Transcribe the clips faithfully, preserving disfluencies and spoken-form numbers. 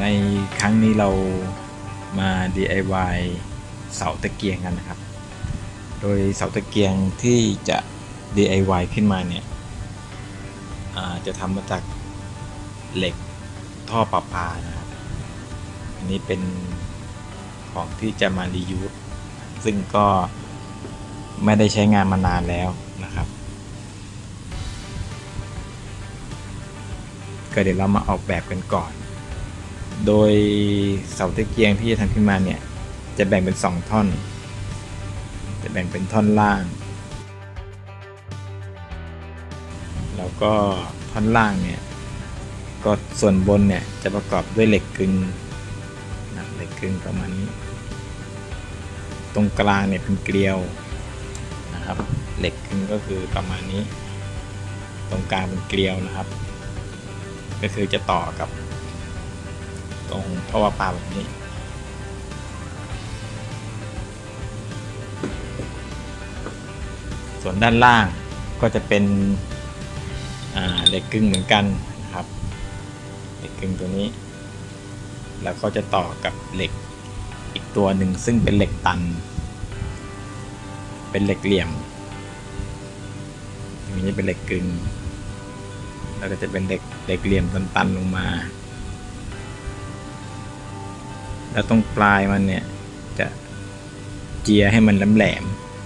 ในครั้งนี้เรามา ดี ไอ วาย เสาตะเกียงกันนะครับโดยเสาตะเกียงที่จะ ดี ไอ วาย ขึ้นมาเนี่ยจะทำมาจากเหล็กท่อประปานะครับอันนี้เป็นของที่จะมารียูสซึ่งก็ไม่ได้ใช้งานมานานแล้วนะครับก็เดี๋ยวเรามาออกแบบกันก่อนโดยเสาตะเกียงที่จะทำขึ้นมาเนี่ยจะแบ่งเป็นสองท่อนจะแบ่งเป็นท่อนล่างแล้วก็ท่อนล่างเนี่ยก็ส่วนบนเนี่ยจะประกอบด้วยเหล็กกึ่งนะเหล็กกึ่งประมาณนี้ตรงกลางเนี่ยเป็นเกลียวนะครับเหล็กกึ่งก็คือประมาณนี้ตรงกลางเป็นเกลียวนะครับก็คือจะต่อกับตรงท่อประปาแบบนี้ส่วนด้านล่างก็จะเป็นเหล็กกึ่งเหมือนกันนะครับเหล็กกึ่งตัวนี้แล้วก็จะต่อกับเหล็กอีกตัวหนึ่งซึ่งเป็นเหล็กตันเป็นเหล็กเหลี่ยมตรงนี้เป็นเหล็กกึ่งแล้วก็จะเป็นเหล็กเหล็กเหลี่ยมตันๆลงมาแล้วตรงปลายมันเนี่ยจะเจียให้มันแหลม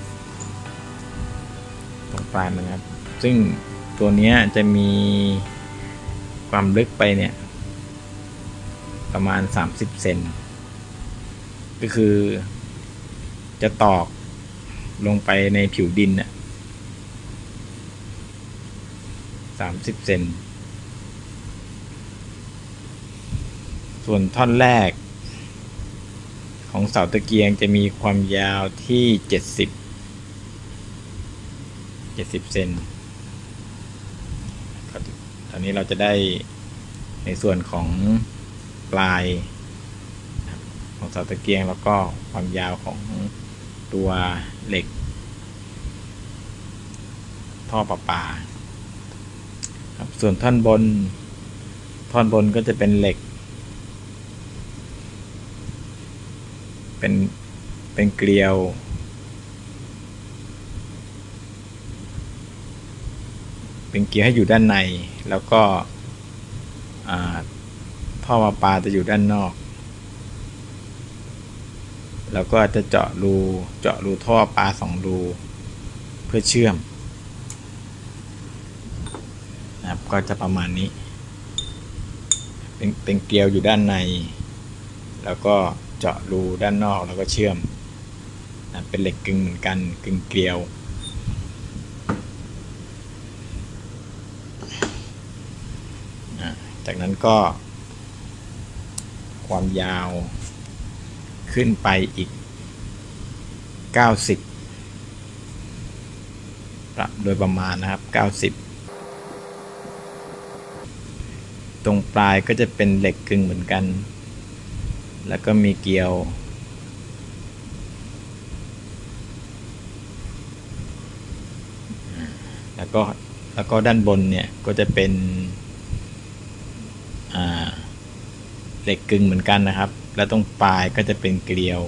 ๆตรงปลายมันครับซึ่งตัวนี้จะมีความลึกไปเนี่ยประมาณสามสิบเซนก็คือจะตอกลงไปในผิวดินน่ะสามสิบเซนส่วนท่อนแรกของเสาตะเกียงจะมีความยาวที่เจ็ดสิบเจ็ดสิบเซนตอนนี้เราจะได้ในส่วนของปลายของเสาตะเกียงแล้วก็ความยาวของตัวเหล็กท่อประปาครับส่วนท่อนบนท่อนบนก็จะเป็นเหล็กเป็นเป็นเกลียวเป็นเกลียวให้อยู่ด้านในแล้วก็ท่อประปาจะอยู่ด้านนอกแล้วก็จะเจาะรูเจาะรูท่อประปาสองรูเพื่อเชื่อมนะครับก็จะประมาณนี้เป็นเป็นเกลียวอยู่ด้านในแล้วก็เจาะรูด้านนอกแล้วก็เชื่อมนะเป็นเหล็กกึ่งเหมือนกันกึ่งเกลียวจากนั้นก็ความยาวขึ้นไปอีกเก้าสิบโดยประมาณนะครับเก้าสิบตรงปลายก็จะเป็นเหล็กกึ่งเหมือนกันแล้วก็มีเกลียวแล้วก็แล้วก็ด้านบนเนี่ยก็จะเป็นเหล็กกึ่งเหมือนกันนะครับแล้วตรงปลายก็จะเป็นเกลียว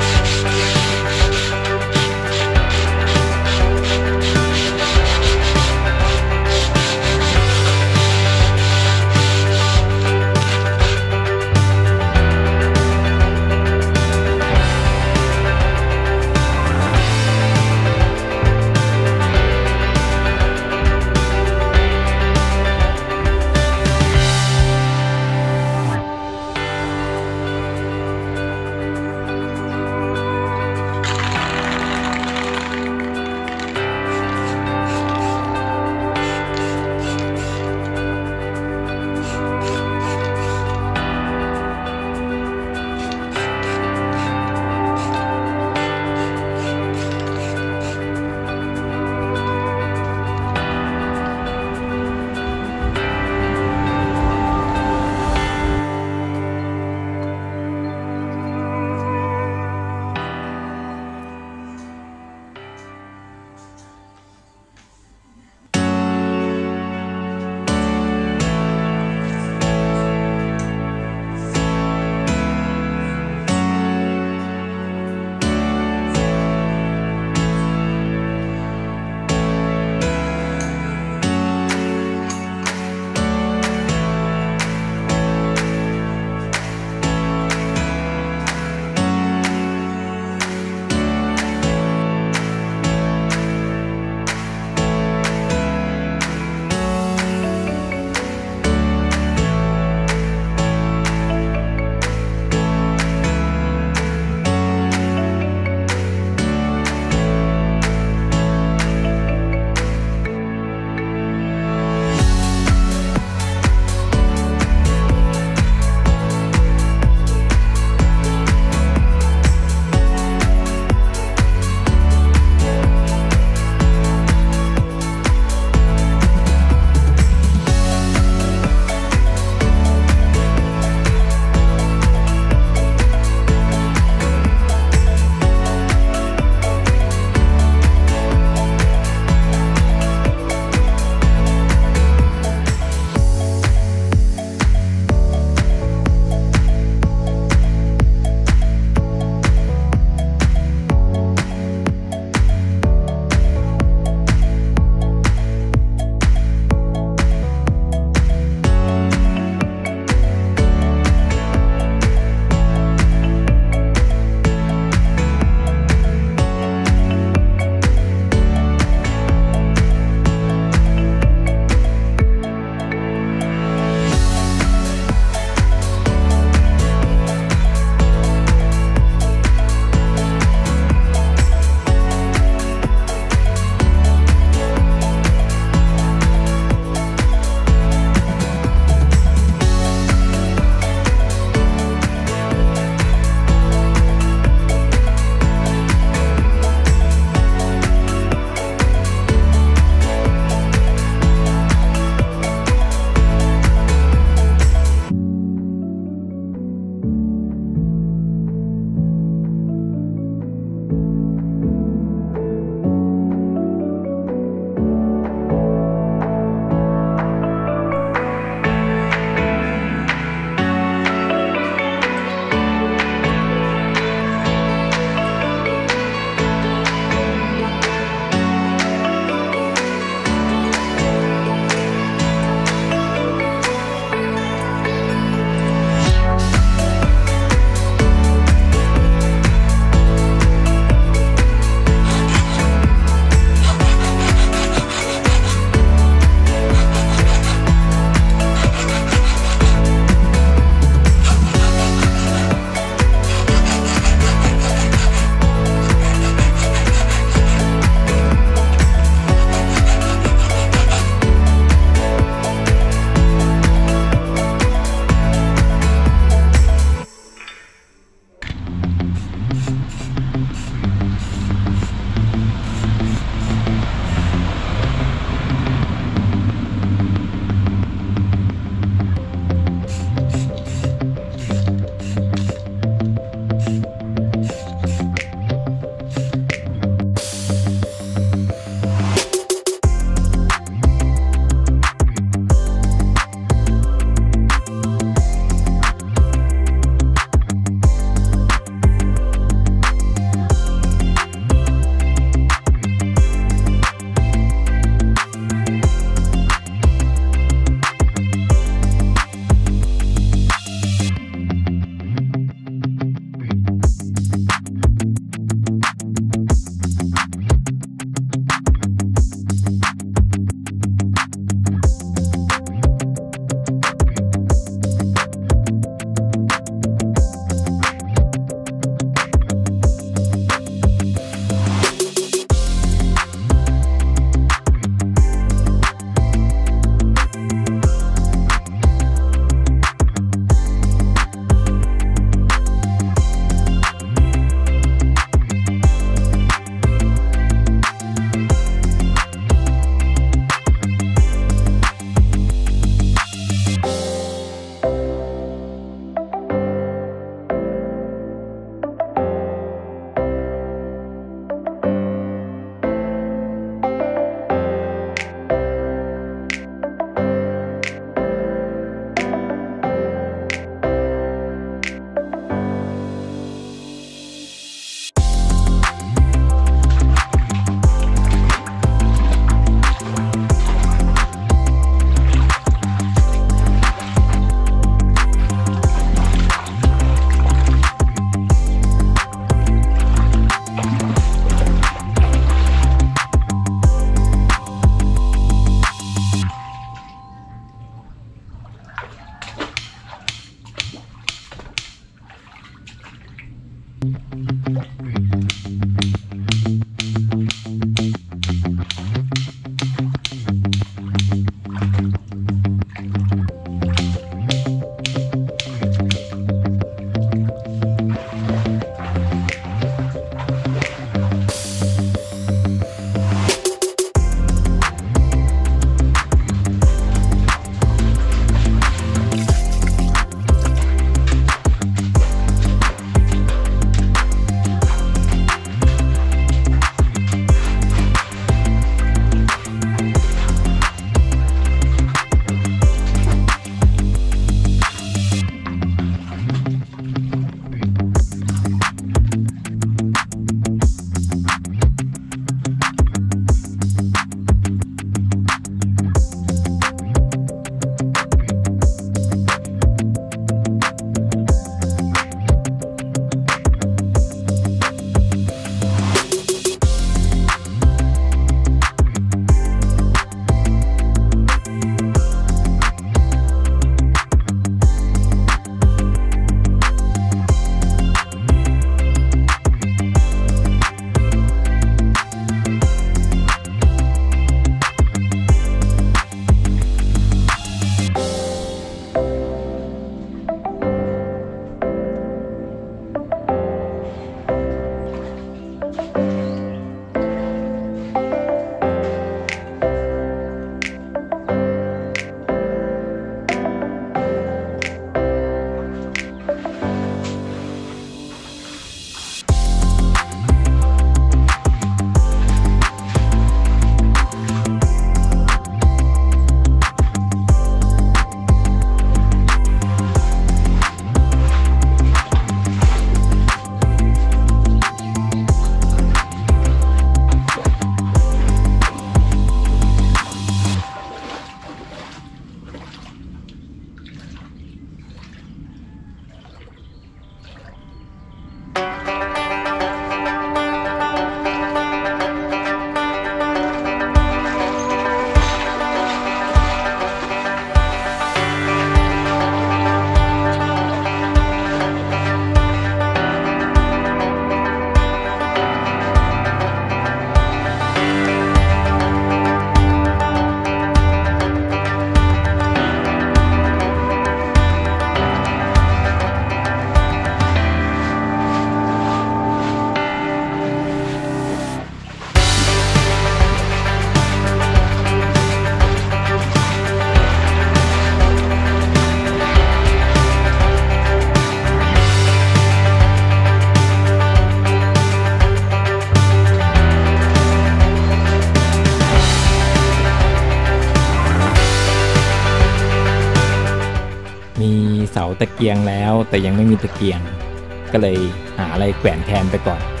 มีเสาตะเกียงแล้วแต่ยังไม่มีตะเกียงก็เลยหาอะไรแขวนแทนไปก่อน